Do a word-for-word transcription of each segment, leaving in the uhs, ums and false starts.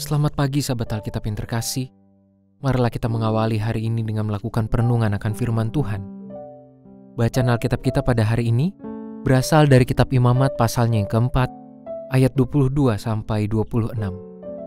Selamat pagi sahabat Alkitab yang terkasih. Marilah kita mengawali hari ini dengan melakukan perenungan akan firman Tuhan. Bacaan Alkitab kita pada hari ini berasal dari kitab Imamat pasalnya yang keempat, ayat dua puluh dua sampai dua puluh enam.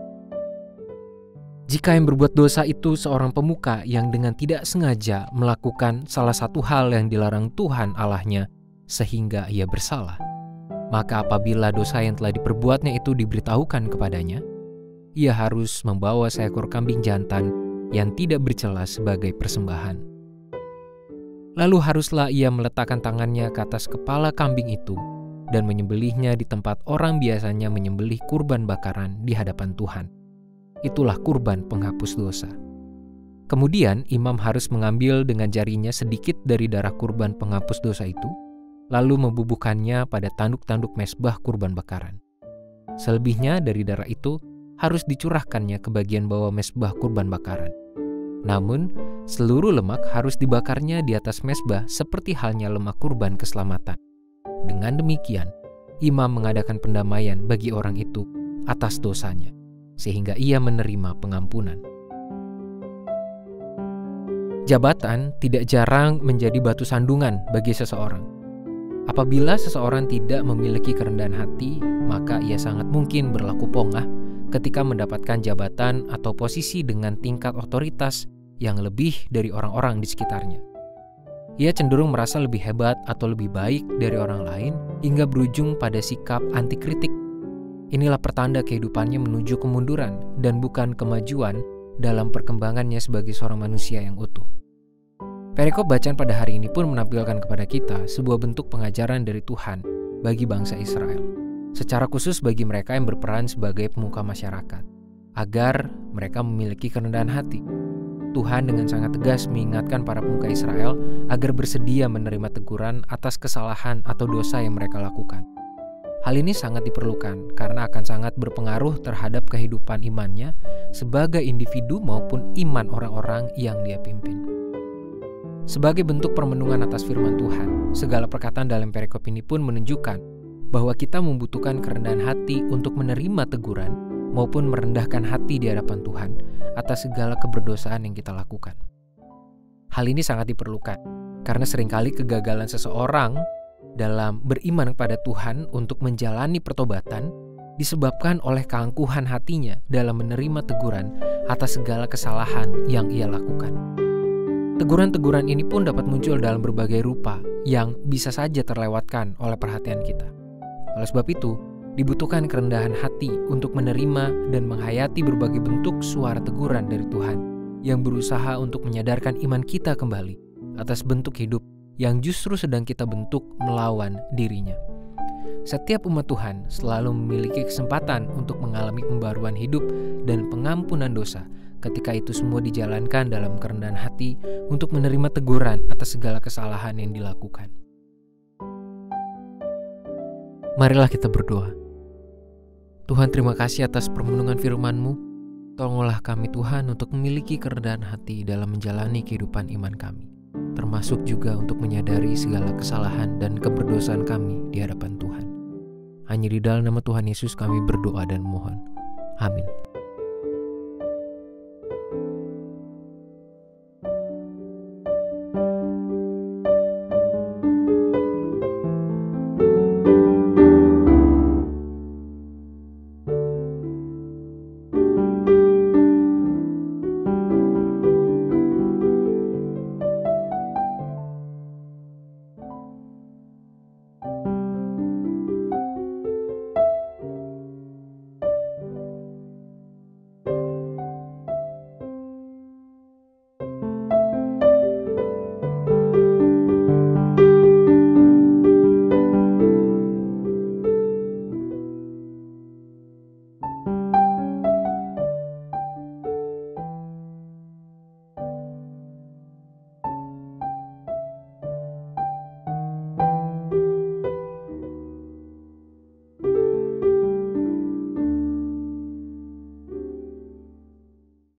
Jika yang berbuat dosa itu seorang pemuka yang dengan tidak sengaja melakukan salah satu hal yang dilarang Tuhan Allahnya sehingga ia bersalah, maka apabila dosa yang telah diperbuatnya itu diberitahukan kepadanya, ia harus membawa seekor kambing jantan yang tidak bercela sebagai persembahan. Lalu haruslah ia meletakkan tangannya ke atas kepala kambing itu dan menyembelihnya di tempat orang biasanya menyembelih kurban bakaran di hadapan Tuhan. Itulah kurban penghapus dosa. Kemudian imam harus mengambil dengan jarinya sedikit dari darah kurban penghapus dosa itu, lalu membubuhkannya pada tanduk-tanduk mezbah kurban bakaran. Selebihnya dari darah itu harus dicurahkannya ke bagian bawah mezbah kurban bakaran. Namun, seluruh lemak harus dibakarnya di atas mezbah seperti halnya lemak kurban keselamatan. Dengan demikian, imam mengadakan pendamaian bagi orang itu atas dosanya, sehingga ia menerima pengampunan. Jabatan tidak jarang menjadi batu sandungan bagi seseorang. Apabila seseorang tidak memiliki kerendahan hati, maka ia sangat mungkin berlaku pongah ketika mendapatkan jabatan atau posisi dengan tingkat otoritas yang lebih dari orang-orang di sekitarnya. Ia cenderung merasa lebih hebat atau lebih baik dari orang lain hingga berujung pada sikap anti kritik. Inilah pertanda kehidupannya menuju kemunduran dan bukan kemajuan dalam perkembangannya sebagai seorang manusia yang utuh. Perikop bacaan pada hari ini pun menampilkan kepada kita sebuah bentuk pengajaran dari Tuhan bagi bangsa Israel, secara khusus bagi mereka yang berperan sebagai pemuka masyarakat, agar mereka memiliki kerendahan hati. Tuhan dengan sangat tegas mengingatkan para pemuka Israel agar bersedia menerima teguran atas kesalahan atau dosa yang mereka lakukan. Hal ini sangat diperlukan karena akan sangat berpengaruh terhadap kehidupan imannya sebagai individu maupun iman orang-orang yang dia pimpin. Sebagai bentuk permenungan atas firman Tuhan, segala perkataan dalam perikop ini pun menunjukkan bahwa kita membutuhkan kerendahan hati untuk menerima teguran maupun merendahkan hati di hadapan Tuhan atas segala keberdosaan yang kita lakukan. Hal ini sangat diperlukan karena seringkali kegagalan seseorang dalam beriman kepada Tuhan untuk menjalani pertobatan disebabkan oleh keangkuhan hatinya dalam menerima teguran atas segala kesalahan yang ia lakukan. Teguran-teguran ini pun dapat muncul dalam berbagai rupa yang bisa saja terlewatkan oleh perhatian kita. Oleh sebab itu, dibutuhkan kerendahan hati untuk menerima dan menghayati berbagai bentuk suara teguran dari Tuhan yang berusaha untuk menyadarkan iman kita kembali atas bentuk hidup yang justru sedang kita bentuk melawan dirinya. Setiap umat Tuhan selalu memiliki kesempatan untuk mengalami pembaruan hidup dan pengampunan dosa ketika itu semua dijalankan dalam kerendahan hati untuk menerima teguran atas segala kesalahan yang dilakukan. Marilah kita berdoa. Tuhan, terima kasih atas permenungan firman-Mu. Tolonglah kami Tuhan untuk memiliki kerendahan hati dalam menjalani kehidupan iman kami, termasuk juga untuk menyadari segala kesalahan dan keberdosaan kami di hadapan Tuhan. Hanya di dalam nama Tuhan Yesus kami berdoa dan mohon. Amin.